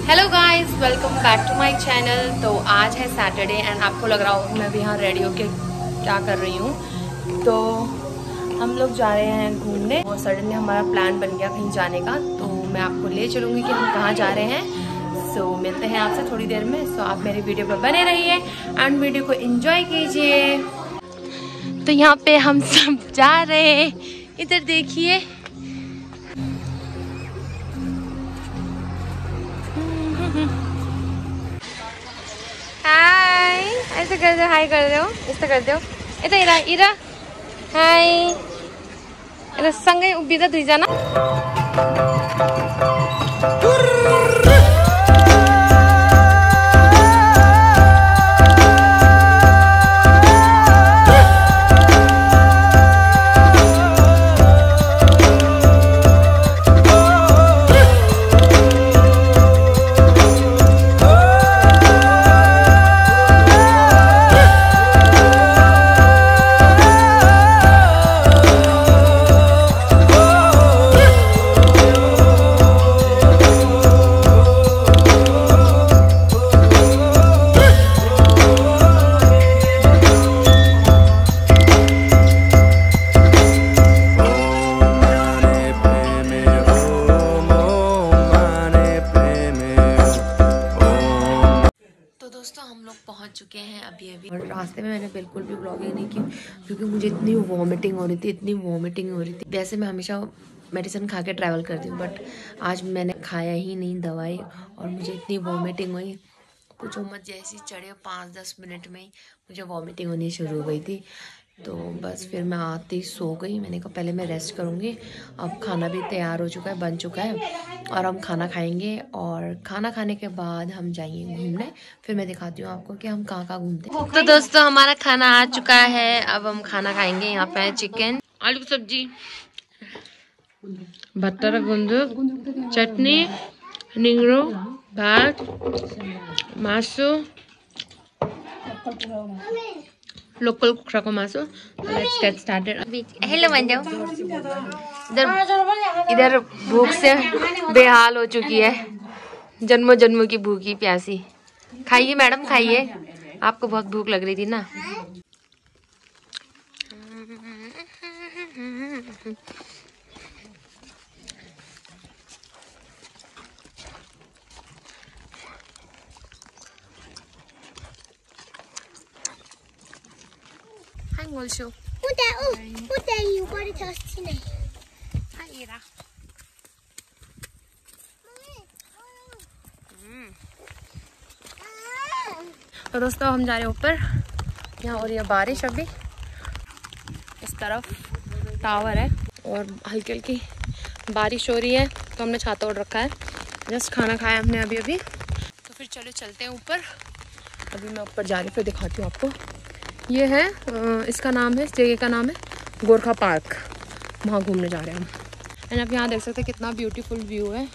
Hello guys, welcome back to my channel. तो आज है सैटरडे एंड आपको लग रहा होगा मैं भी यहाँ रेडी होके क्या कर रही हूँ। तो हम लोग जा रहे हैं घूमने और सडनली हमारा प्लान बन गया कहीं जाने का। तो मैं आपको ले चलूँगी कि हम कहाँ जा रहे हैं। सो मिलते हैं आपसे थोड़ी देर में। सो आप मेरे वीडियो पर बने रहिए एंड वीडियो को एंजॉय कीजिए। तो यहाँ पे हम सब जा रहे हैं, इधर देखिए। हाय, ऐसे कर दो, हाय कर दो, ऐसे कर दो। इधर इरा इरा हाय, इधर संगे उबिदा दुई जना। हम लोग पहुंच चुके हैं अभी और रास्ते में मैंने बिल्कुल भी ब्लॉगिंग नहीं की क्योंकि मुझे इतनी वॉमिटिंग हो रही थी। वैसे मैं हमेशा मेडिसिन खा के ट्रैवल करती हूँ, बट आज मैंने खाया ही नहीं दवाई और मुझे इतनी वॉमिटिंग हुई, कुछ मत जैसी चढ़े 5-10 मिनट में ही मुझे वॉमिटिंग होनी शुरू हो गई थी। तो बस फिर मैं आते ही सो गई। मैंने कहा पहले मैं रेस्ट करूँगी। अब खाना भी तैयार हो चुका है, बन चुका है और हम खाना खाएंगे और खाना खाने के बाद हम जाएंगे घूमने। फिर मैं दिखाती हूँ आपको कि हम कहाँ कहाँ घूमते हैं। तो दोस्तों हमारा खाना आ चुका है, अब हम खाना खाएंगे। यहाँ पे है चिकन, आलू की सब्जी, बटर गुंदुक, चटनी, निंगरो, भात, मासु, लोकल कुखरा को मासु। Let's get started. हेलो बन जाओ। इधर भूख से बेहाल हो चुकी है, जन्मों जन्मों की भूखी प्यासी। खाइए मैडम खाइए, आपको बहुत भूख लग रही थी ना। Also. Udah, you got it today. Hi, Ira. तो दोस्तों हम जा रहे हैं ऊपर। यहाँ हो रही है बारिश अभी। इस तरफ टावर है और हल्की हल्की बारिश हो रही है, तो हमने छाता ओढ़ रखा है। जस्ट खाना खाया हमने अभी। तो फिर चलो चलते हैं ऊपर। अभी मैं ऊपर जा रही हूँ, फिर दिखाती हूँ आपको। ये है इसका नाम है, इस जगह का नाम है गोरखा पार्क। वहाँ घूमने जा रहे हैं हम। एंड आप यहाँ देख सकते हैं कितना ब्यूटीफुल व्यू है।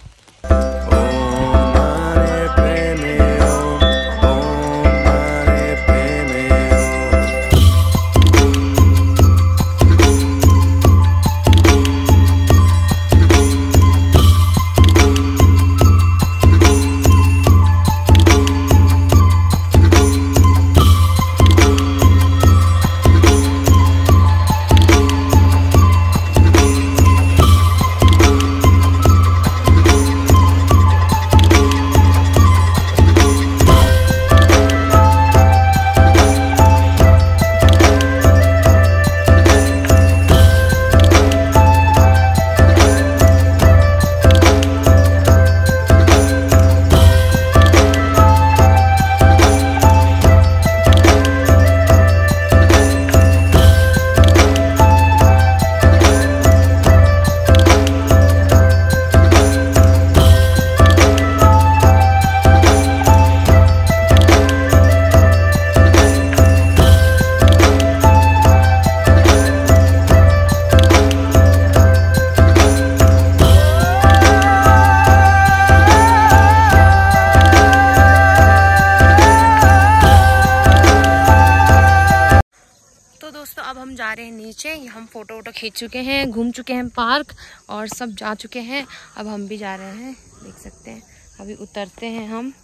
जा रहे हैं नीचे। हम फोटो वोटो खींच चुके हैं, घूम चुके हैं पार्क और सब जा चुके हैं। अब हम भी जा रहे हैं, देख सकते हैं अभी उतरते हैं हम।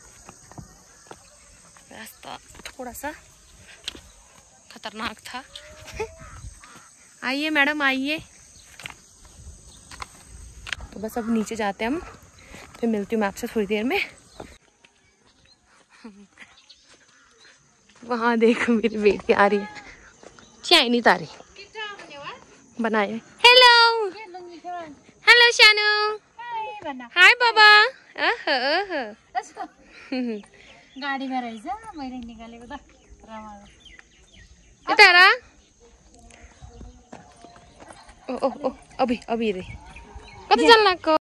रास्ता थोड़ा सा खतरनाक था। आइए मैडम आइए। तो बस अब नीचे जाते हैं हम, फिर मिलती हूँ मैं आपसे थोड़ी देर में। वहाँ देखो मेरी बेटी आ रही है, चाइनी तारी बनाए। हेलो हेलो शानू, हाय बाबा। गाड़ी में रहेछ मैले निकालेको त रमाइलो। तारा ओ ओ ओ अभी अभी रे कति जान लाग्छ।